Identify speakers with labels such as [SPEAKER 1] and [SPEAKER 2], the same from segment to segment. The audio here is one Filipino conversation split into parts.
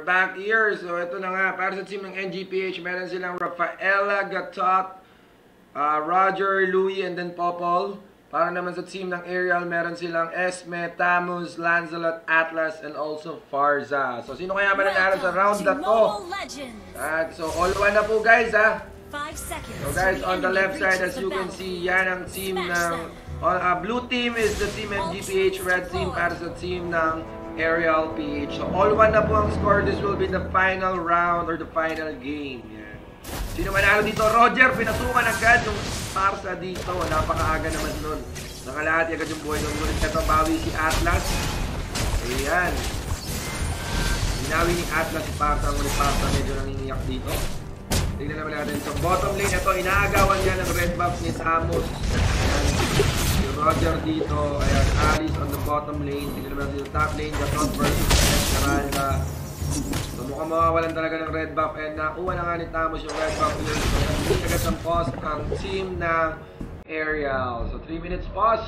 [SPEAKER 1] back here. So ito na nga, para sa team ng NGPH, meron silang Rafaela, Gatot, Roger, Louie, and then Popol. Para naman sa team ng Aerial, meron silang Esme, Tamus, Lancelot, Atlas, and also Farza. So sino kaya mananalo sa round na to? So all one na po guys ha. So guys, on the left side, as you can see, yan ang team ng blue team is the team NGPH, red team para sa team ng Aerial PH. So all one na po ang score. This will be the final round or the final game. Yan. Sino manalo dito? Roger, pinasukan agad yung Parsa dito. Napakaaga naman nun. Nakalahati agad yung buhay ng ngunit. Ito, bawi si Atlas. Ayan. Binawi ni Atlas si Parsa. Ngunit Parsa medyo nangingiyak dito. Tignan naman natin. So bottom lane ito, inaagawan niya ng red buff ni Tamus. Ayan. Si Roger dito. Ayan, Alice on the bottom lane. Tignan naman natin yung top lane. Gatot versus Esmeralda. So mukhang mawawalan talaga ng red buff. And nakuha na nga ni Tamus yung red buff yun. So hindi agad ng pause ang team ng Aerial. So 3 minutes pause.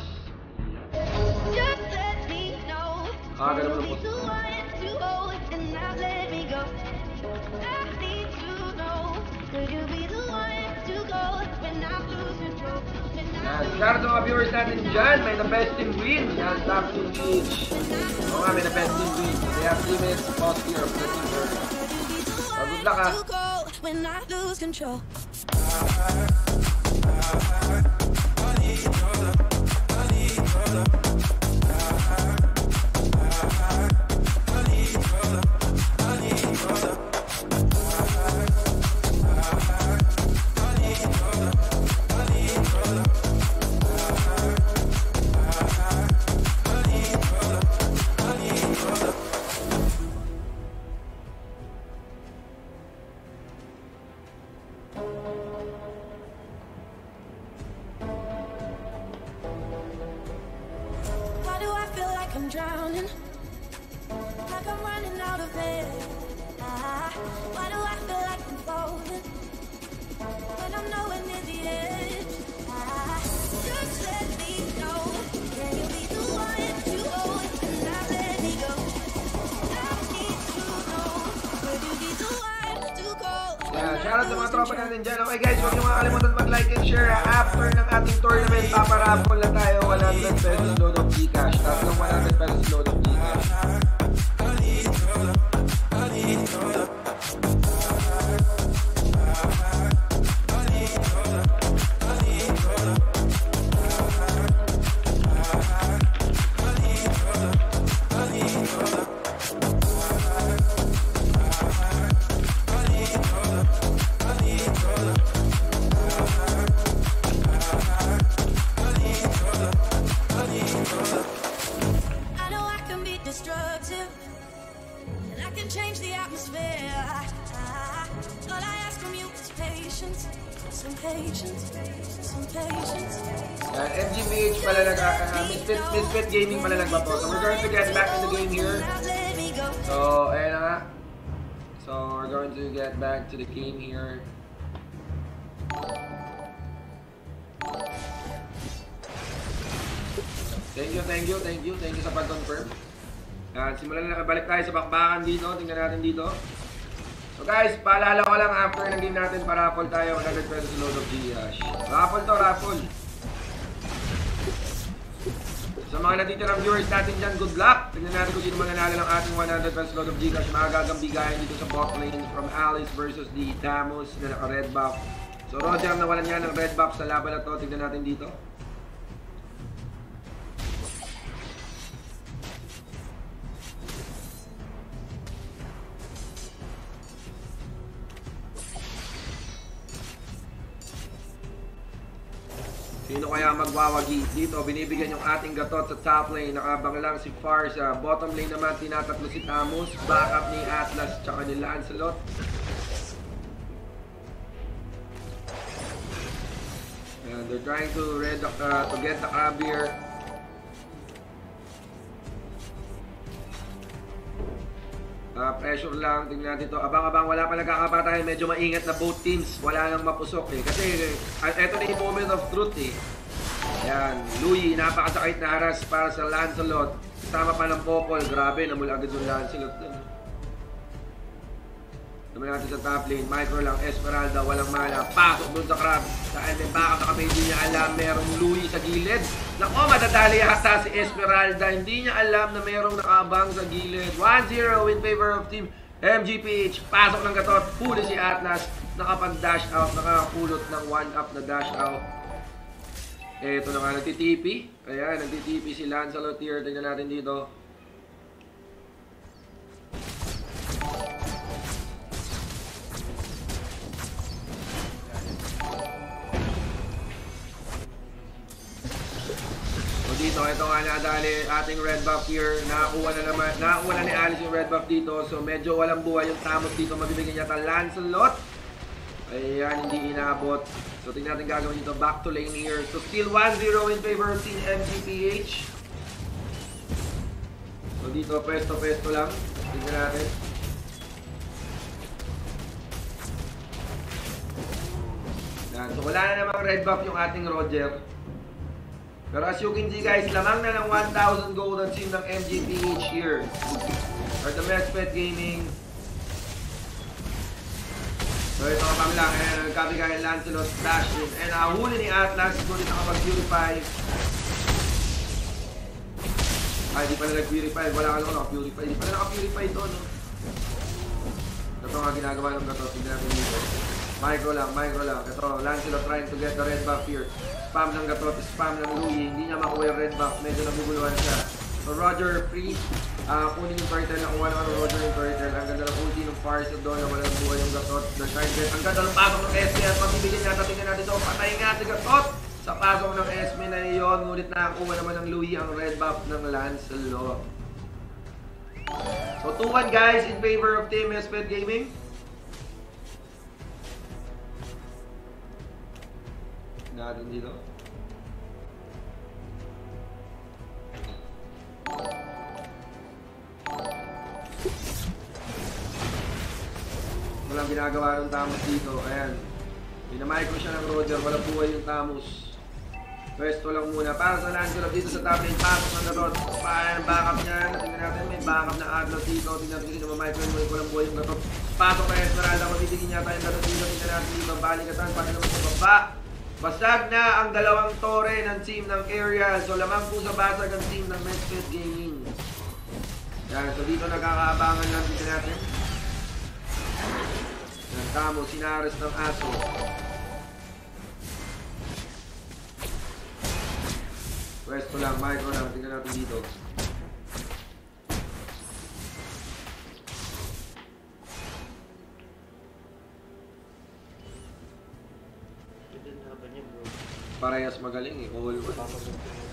[SPEAKER 1] Ganun mo na pause. Yan, shout out sa mga viewers natin dyan. May the best team win. Yan, top team each. Oo nga, may the best team win. So they have 3 minutes to pause here of the team work. So good luck ha.
[SPEAKER 2] I'm drowning, like I'm running out of air. Why do I feel like I'm falling when I'm nowhere near the edge? Just let me know, can you be the one to hold and not let me go? I need to know, will you be the one to go?
[SPEAKER 1] Yeah, shout out sa mga tropa natin dyan. Okay guys, huwag niyo makakalimutan mag-like and share. After ng ating tournament, paparapol na tayo 100 pesos load of Gcash. Tatlong 100 pesos load of Gcash. NGPH pala Misfit Gaming pala nagbapo. So we're going to get back in the game here. So ayan na nga. So we're going to get back to the game here. Thank you sa pag-confirm. Simulan na, balik tayo sa bakbakan dito. Tingnan natin dito. So guys, paalala ko lang after ng game natin, pa-raffle tayo 100 pesos load of Gcash. Raffle to, raffle. Sa mga natitirang viewers natin dyan, good luck. Tingnan natin kung sino mananalo ng ating 100 pesos load of Gcash. Magagagang bigayan dito sa bot lane from Alice versus the Tamus na naka-red buff. So Roger, nawalan niya ng red buff sa laban na to. Tingnan natin dito. Sino kaya magwawagi dito? Binibigyan yung ating Gatot sa top lane. Nakabang lang si Farza. Bottom lane naman, tinatatlo si Tamus. Backup ni Atlas tsaka ni Lancelot. And they're trying to get the Kabir. Pressure lang, tingnan natin ito. Abang-abang, wala pa nagkakapatay. Medyo maingat na both teams. Wala nang mapusok eh. Kasi ito na yung moment of truth eh. Yan, Louie, napakasakit na haras para sa Lancelot. Tama pa ng Popol. Grabe, namula agad yung Lancelot dun. Naman natin sa top lane. Micro lang. Esmeralda. Walang mana. Pasok dun sa crab. Dahil may backup na kami. Hindi niya alam. Merong Louie sa gilid. Nako, madadali yata si Esmeralda. Hindi niya alam na merong nakaabang sa gilid. 1-0 in favor of team MGPH. Pasok ng gatot. Huli si Atlas. Nakapag-dash out. Nakapulot ng 1-up na dash out. Eto na nga. Nagtitipi. Ayan. Nagtitipi si Lancelot here. Tingnan natin dito. Dito, ito nga nadali ating red buff here. Nakakuha na ni Alice yung red buff dito. So medyo walang buhay yung Tamos dito. Mabibigyan yata Lancelot. Ayan, hindi inabot. So tingnan natin gagawin dito. Back to lane here. So still 1-0 in favor of team MGPH. So dito, pesto lang. Tingnan natin. Yan. So wala na namang red buff yung ating Roger. Pero as you can see guys, lamang na ng 1,000 gold ang team ng MGPH here. Or the Mespet Gaming. So ito ka kami lang. Ayan, nagkabigay ang Lancelot dash in. And huli ni Atlas. Sulit nakapag-purify. Ay, di pala nag-purify. Wala ka lang naka-purify. Di pala naka-purify ito, no? Ito nga ginagawa ng gato. Tignan natin dito. Micro lang. Ito, Lancelot trying to get the red buff here. Spam ng gatot, spam ng Louie. Hindi niya makuha yung red buff. Medyo nabuguluhan siya. So Roger free. Kunin yung turtle. Nakuha naman ng Roger yung turtle. Ang ganda ng ulti ng Farsa doon na walang buhay yung gatot. The shine get. Ang ganda ng pasok ng Esme. At pagibigyan natin, tingnan natin ito. Patayin nga si gatot. Sa pasok ng Esme na iyon. Ngunit nakakuha naman ng Louie ang red buff ng Lancelot. So 2-1 guys in favor of Team Mespet Gaming. Natin dito. Walang ginagawa ng Tamos dito. Ayan. Pinamicro siya ng Roger. Walang buhay yung Tamos. Pwesto lang muna. Para sa Lancelot dito sa top lane. Pasok ng gatot. Paano backup niya? Tingnan natin. May backup na Atlas dito. Tingnan natin dito. Mamicro yung walang buhay yung gatot. Pasok na Esmeralda. Mabibigyan niya tayo yung gatot dito. Tingnan natin dito. Balikatan. Pati naman sa baba. Basag na ang dalawang tore ng team ng area. So lamang po sa basag ang team ng Mespet Gaming. Yan. So dito nakakaabangan lang dito natin. Yan. Tamo. Sinares ng aso. Pwesto lang. Micro lang. Tingnan natin dito. Parehas magaling eh. All one.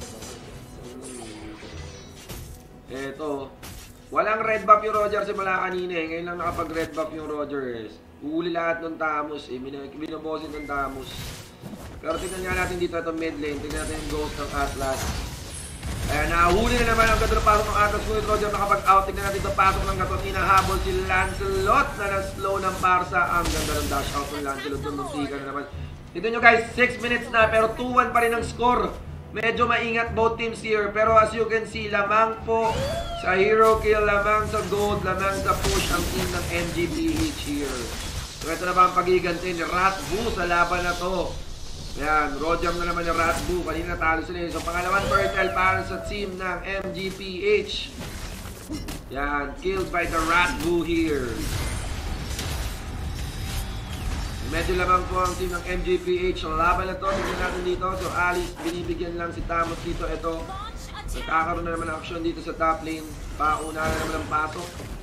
[SPEAKER 1] Eto. Walang red buff yung Roger simula kanina eh. Ngayon lang nakapag-red buff yung Roger eh. Uhuli lahat ng Tamos eh. Binobosin ng Tamos. Pero tingnan nga natin dito itong mid lane. Tingnan natin yung ghost ng Atlas. Ayan, nahuli na naman ang ganda ng pasok ng Atlas. Ngunit Roger nakapag-out. Tingnan natin ito pasok ng gatot. Hinahabol si Lancelot na na-slow ng Parsa. Ang ganda ng dash out ng Lancelot. Muntika na naman. Ito nyo guys, 6 minutes na pero 2-1 pa rin ang score. Medyo maingat both teams here. Pero as you can see, lamang po sa hero kill, lamang sa gold, lamang sa push ang team ng MGPH here. So ito na ba ang pagiganti ni Ratbu sa laban na to. Ayan, Roger na naman yung Ratbu. Kanina talo sila. So pangalawang turtle para sa team ng MGPH. Yan, killed by the Ratbu here. Medyo lamang po ang team ng MGPH. So laban na to, tingnan natin dito. So Alice, binibigyan lang si Tamos dito. Ito, nagkakaroon na naman ang action dito sa top lane. Pauna na naman ang pasok.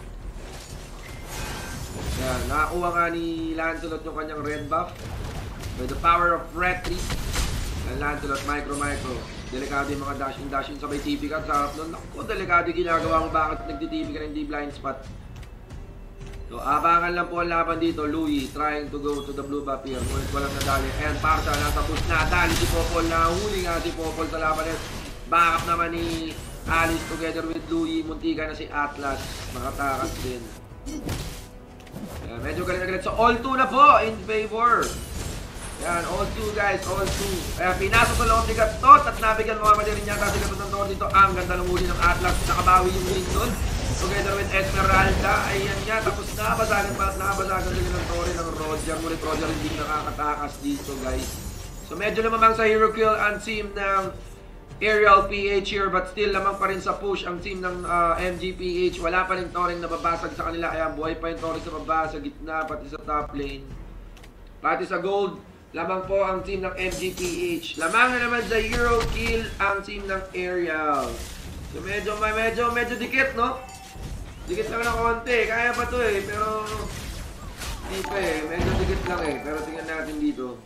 [SPEAKER 1] Yan, nakakuha nga ni Lancelot yung kanyang red buff. By the power of retreat. Yan, Lancelot, micro. Delikado yung mga dash-in sabay TP ka. Sa harap nun, naku, delikado yung ginagawa mo. Bakit nagtitp ka na hindi blind spot? So, abangan lang po ang laban dito. Louie trying to go to the blue buff here. Ngunit walang nadali. And Parsa nasa push na. Dali si Popol. Nahuli nga si Popol sa laban. Backup naman ni Alice together with Louie. Muntika na si Atlas. Makatakas din. Yan, medyo galit na galit. So, all 2 na po in favor. Yan, all 2 guys. All 2. Kaya pinasok sa loob ni Gatot at nabigyan mga madirin yata si Gatot ng door dito. Ang ganda ng huli ng Atlas. Nakabawi yung win nun. Together with Esmeralda. Ayan niya. Tapos nakabasagan sila ng Tori ng Roger. Ngunit Roger hindi nakakatakas dito, guys. So medyo lamang sa hero kill ang team ng Aerial PH here, but still lamang pa rin sa push ang team ng MGPH. Wala pa rin Toring nababasag sa kanila, kaya buhay pa yung Toring sa baba, sa gitna, pati sa top lane. Pati sa gold, lamang po ang team ng MGPH. Lamang na naman sa hero kill ang team ng Aerial. So medyo dikit, no? Dikit lang ng konti, kaya pa to eh, pero hindi pa eh, medyo dikit lang eh. Pero tingnan natin dito.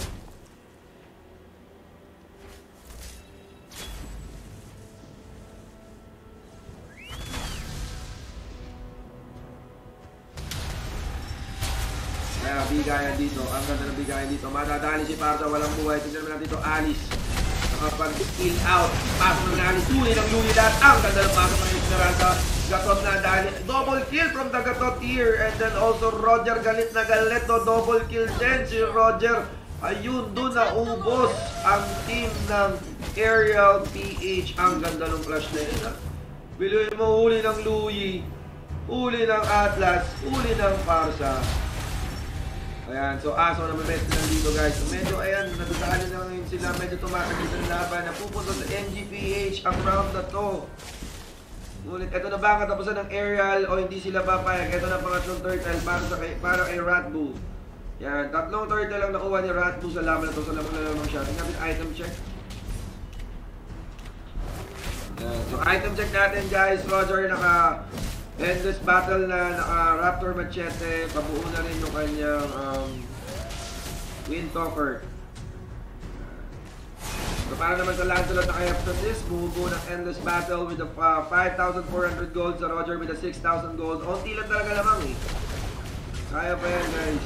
[SPEAKER 1] Kaya bigayan dito, ang ganda ng bigayan dito. Madadali si Parsa, walang buhay. Tignan naman dito, Alice. Nakapag-kill out. Pasok ng Alice, tuloy ng Lumilat. Ang ganda ng pasok ng Esmeralda. Gatot na dali. Double kill from the Gatot here. And then also Roger galit na galit. No? Double kill din si Roger. Ayun, doon na ubos ang team ng Aerial PH. Ang ganda ng flash na yun. Biluin mo, uli ng Louie. Uli ng Atlas. Uli ng Parsa. Ayan, so aso na may lang dito, guys. So medyo, ayan, nadadaanan na ngayon sila. Medyo tumatagal sa laban. Napupunta sa MGPH ang round na to. Ngunit, ito na ba ang katapusan ng Aerial o hindi sila papayag? Ito na pangatlong turtle para kay Ratbu. Yan, tatlong turtle lang nakuha ni Ratbu sa laban na to. Sa laban na lamang siya. Tingnan natin item check. Yan, so item check natin, guys. Roger endless battle na naka-Raptor Machete, pabuo na rin yung kanyang Windtalker. So para naman sa Lancelot na kay Heptasis, bumubuo ng endless battle with a 5,400 gold sa Roger with a 6,000 gold. Onti lang talaga lamang eh. Kaya pa yan, guys.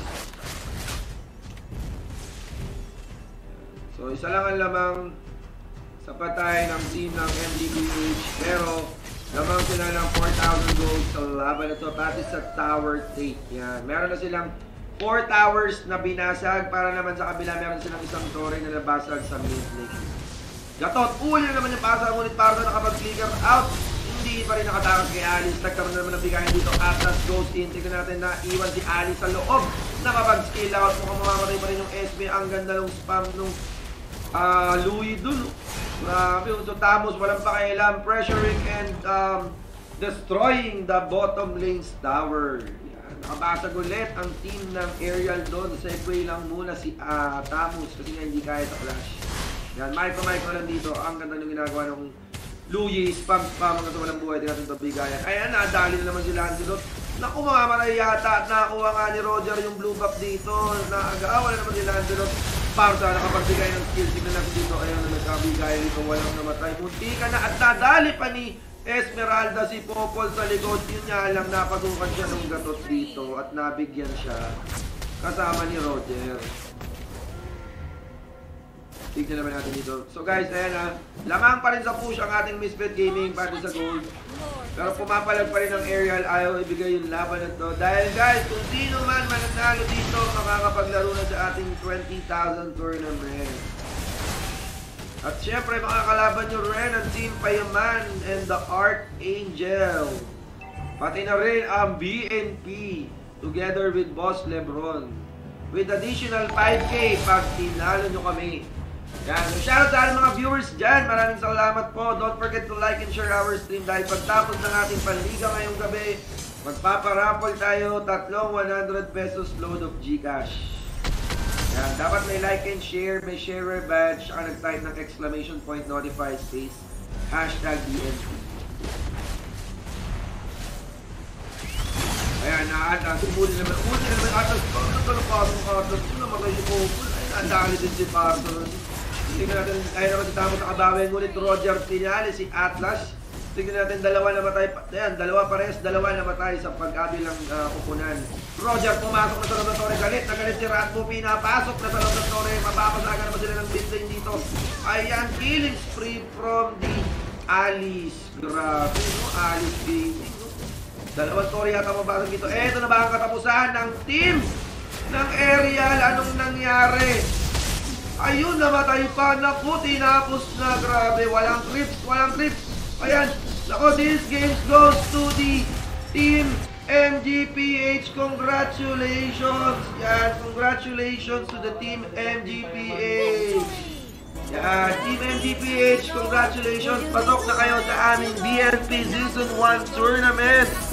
[SPEAKER 1] So isa lang ang lamang sa patay ng team ng MGPH, pero lamang sila ng 4,000 gold sa laban na ito, pati sa Tower Take. Yan. Meron na silang 4 towers na binasag, para naman sa kabila meron silang isang torre na nabasag sa mid lane. Gatot, uli na naman yung pasag, ngunit Pardo nakapag-flicker out. Hindi pa rin nakatakas kay Alice. Nagkaroon na naman ng bigayan dito. Atlas Ghost in. Tignan natin na iwan si Alice sa loob. Nakapag-skill out. Mukhang mamamatay pa rin yung SB. Ang ganda ng spam nung Louie dun. Grabe, so Tamos walang pakialam, pressuring and destroying the bottom lane's tower. Yan. Nakabasag ulit ang team ng Aerial doon. Segway lang muna si Tamos kasi nga hindi kaya sa flash. Yan, micro lang dito. Ang ganda ng ginagawa ng Louie, spam hanggang sa walang buhay. Tingnan natin ito bigayan. Ayan, nadali na naman si Lancelot. Naku, mamamatay yata at nakuha nga ni Roger yung blue buff dito. Naagawa na naman si Lancelot. Parsa nakapagbigay ng skill. Tignan natin dito. Ayun na nagkabigay dito. Walang namatay. Munti ka na at nadali pa ni Esmeralda si Popol sa likod. Yun nga lang, napasukan siya ng Gatot dito at nabigyan siya kasama ni Roger. Tignan naman natin dito. So guys, ayan na. Lamang pa rin sa push ang ating Misfit Gaming pati sa gold. Pero pumapalag pa rin ang Aerial. Ayaw ibigay yung laban na to. Dahil guys, kung sino man mananalo dito, makakapaglaro na sa ating 20,000 tournament. At syempre, makakalaban nyo rin ang Team Payaman and the Archangel. Pati na rin ang BNP together with Boss Lebron. With additional 5K pag tinalo nyo kami. Yan. Shoutout sa mga viewers dyan. Maraming salamat po. Don't forget to like and share our stream dahil pagtapos ng ating panliga ngayong gabi, magpaparapol tayo 3 100 pesos load of Gcash. Yan. Dapat may like and share, may share badge, saka nag-type ng exclamation point, notify space, #BNP. Ayan, sumuli naman. Uli naman atas. Nagkalapasok ka atas. Namatay si Popol. Ang dali din si Parson. Tingnan natin, ayaw naman si Tamos nakabawi. Ngunit Roger pinali si Atlas. Tingnan natin, dalawa namatay. Ayan, dalawa pares, dalawa namatay sa pagkabilang kupunan. Roger pumasok na sa laboratory. Galit na galit si Ratbo. Pinapasok na sa laboratory. Mapapasaga naman sila ng mid lane dito. Ayan, killing spree from the Alice. Grabe, no? Alice Gaming. Dalawang story yata mabasag dito. Eto na ba ang katapusan ng team ng Aerial? Anong nangyari? Ayun, namatay pa. Naku, tinapos na. Grabe, walang clips. Ayan. Naku, this game goes to the Team MGPH, congratulations! Yan, congratulations to the Team MGPH! Yan, Team MGPH, congratulations! Pasok na kayo sa aming BNP Season 1 Tournament!